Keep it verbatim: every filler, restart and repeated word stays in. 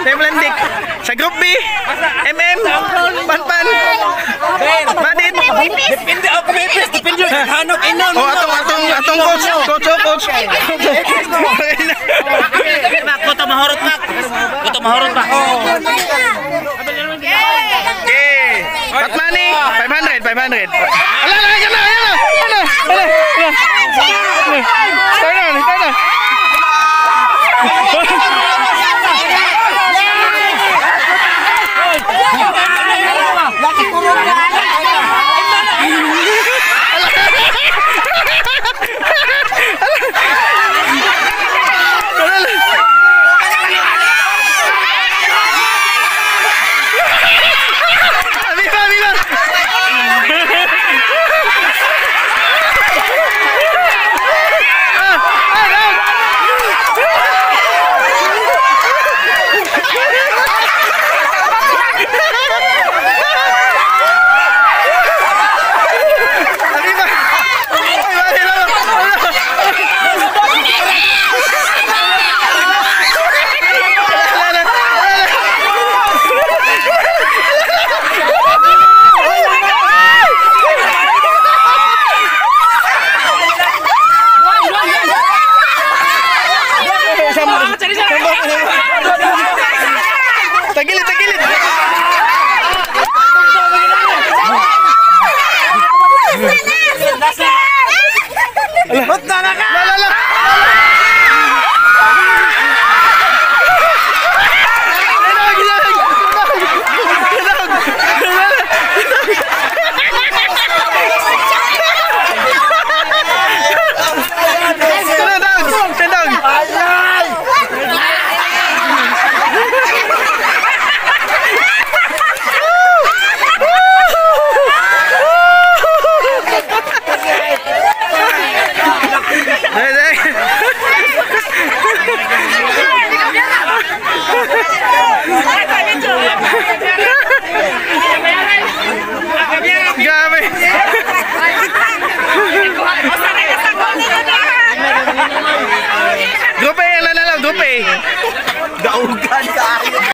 Lemlandik. Sa Group B, M M, Panpan, Madid. Depende ako kumipis. Depende yung hanap inon. Oh, atong, atong, atong coach. Coach, oh, coach. Kuto mahorot na. Kuto mahorot na. Okay. Patmani, five hundred, five hundred. Ala, ala, yan na, yan na. Yan na, ala, ala. Start na, start na. Tagilid, tagilid. Lala, lala. Grupe, yan na lang, grupe. Daugan ka.